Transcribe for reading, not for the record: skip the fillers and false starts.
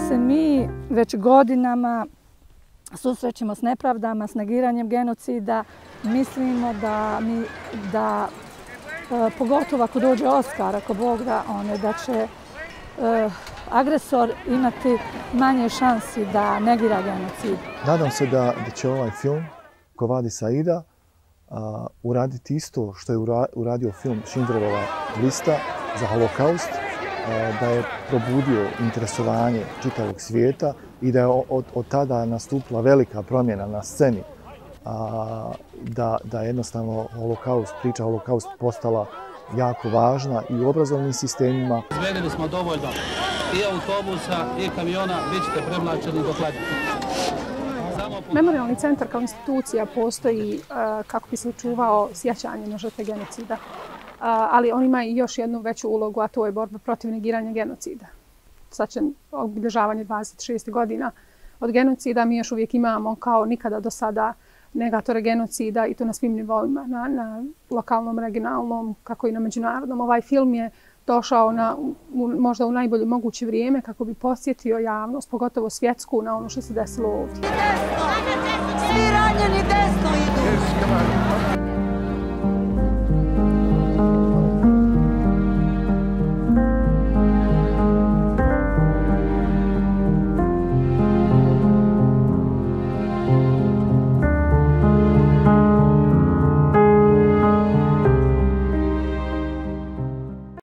se mi već godinama susrećemo s nepravdama, s negiranjem genocida. Mislimo da pogotovo ako dođe Oskar, ako Bog da, da će agresor imati manje šansi da negira genocid. Nadam se da će ovaj film Quo Saida uraditi isto što je uradio film Schindlerova lista za holokaust, da je probudio interesovanje čitavog svijeta i da je od tada nastupila velika promjena na sceni, da jednostavno priča holokaust postala jako važna i u obrazovnim sistemima. Izvedili smo dovoljno i autobusa i kamiona, bit ćete premlačeni do Hladnjaka. Memorijalni centar kao institucija postoji kako bi se očuvao sjećanje na žrtve genocida, ali on ima i još jednu veću ulogu, a to je borba protiv negiranja genocida. Sad će obilježavanje 26 godina od genocida, mi još uvijek imamo kao nikada do sada negatore genocida i to na svim nivoima, na lokalnom, regionalnom, kako i na međunarodnom. Ovaj film je došao možda u najbolje moguće vrijeme kako bi podsjetio javnost, pogotovo svjetsku, na ono što se desilo ovdje. Svi ranjeni desno idu!